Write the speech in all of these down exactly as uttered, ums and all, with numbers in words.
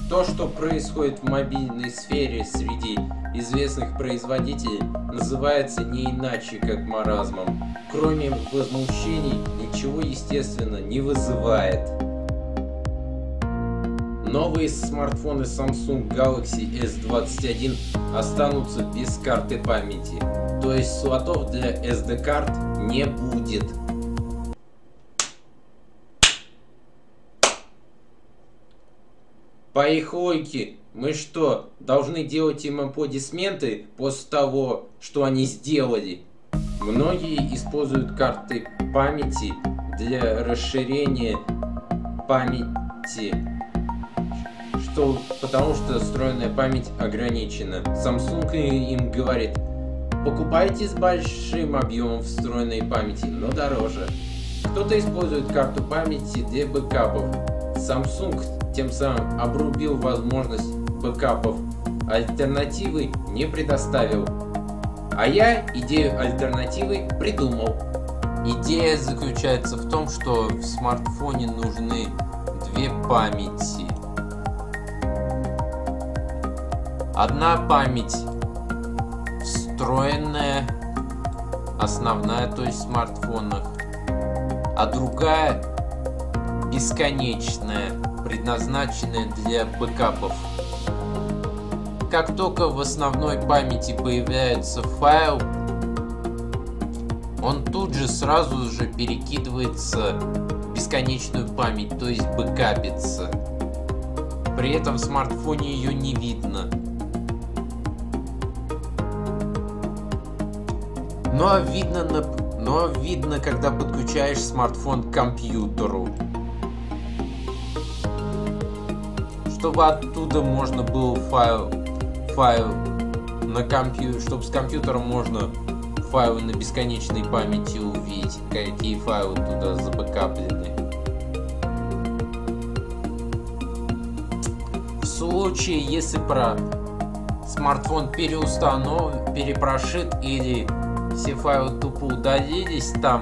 То, что происходит в мобильной сфере среди известных производителей, называется не иначе, как маразмом. Кроме возмущений, ничего, естественно, не вызывает. Новые смартфоны Samsung Galaxy эс двадцать один останутся без карты памяти, то есть слотов для эс ди-карт не будет. По их логике, мы что, должны делать им аплодисменты после того, что они сделали? Многие используют карты памяти для расширения памяти, что, потому что встроенная память ограничена. Samsung им говорит: покупайте с большим объемом встроенной памяти, но дороже. Кто-то использует карту памяти для бэкапов. Samsung тем самым обрубил возможность бэкапов, альтернативы не предоставил. А я идею альтернативы придумал. Идея заключается в том, что в смартфоне нужны две памяти. Одна память встроенная, основная, то есть в смартфонах, а другая бесконечная, предназначенная для бэкапов. Как только в основной памяти появляется файл, он тут же сразу же перекидывается в бесконечную память, то есть бэкапится. При этом в смартфоне ее не видно. Но видно, на... Но видно, когда подключаешь смартфон к компьютеру. Чтобы оттуда можно было файл, файл на компьютер, чтобы с компьютером можно файлы на бесконечной памяти увидеть, какие файлы туда забэкаплены. В случае, если про смартфон переустанов, перепрошит или все файлы тупо удалились там,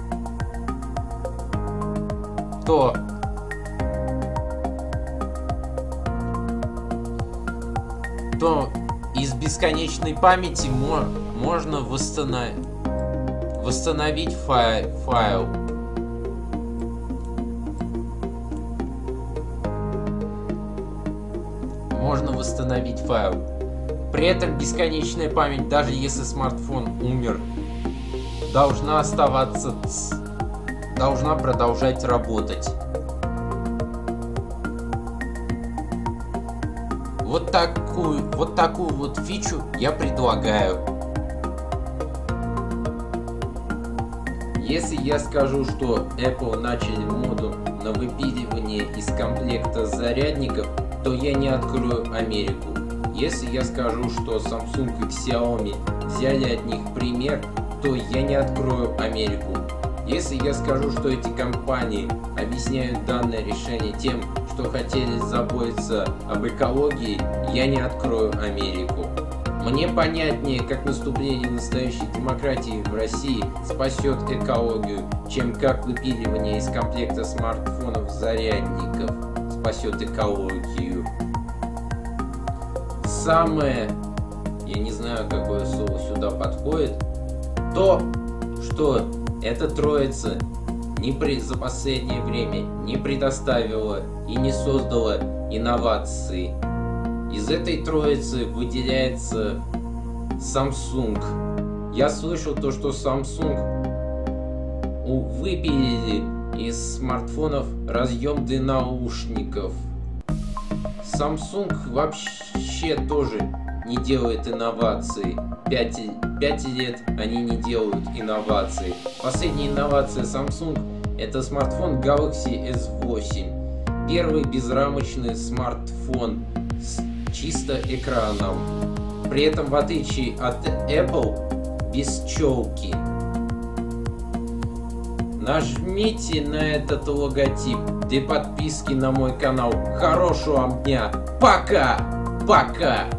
то то из бесконечной памяти мо можно восстановить, восстановить фай файл. Можно восстановить файл. При этом бесконечная память, даже если смартфон умер, должна оставаться, должна продолжать работать. Вот такую, вот такую вот фичу я предлагаю. Если я скажу, что Apple начали моду на выпиливание из комплекта зарядников, то я не открою Америку. Если я скажу, что Samsung и Xiaomi взяли от них пример, то я не открою Америку. Если я скажу, что эти компании объясняют данное решение тем, что хотели заботиться об экологии, я не открою Америку. Мне понятнее, как наступление настоящей демократии в России спасет экологию, чем как выпиливание из комплекта смартфонов зарядников спасет экологию. Самое, я не знаю, какое слово сюда подходит, то, что эта троица не при, за последнее время не предоставила и не создала инновации. Из этой троицы выделяется Samsung. Я слышал то, что Samsung выпилили из смартфонов разъем для наушников. Samsung вообще тоже не делает инноваций. пять, пять лет они не делают инноваций. Последняя инновация Samsung — это смартфон Galaxy эс восемь. Первый безрамочный смартфон с чисто экраном. При этом, в отличие от Apple, без челки. Нажмите на этот логотип для подписки на мой канал. Хорошего вам дня. Пока! Пока!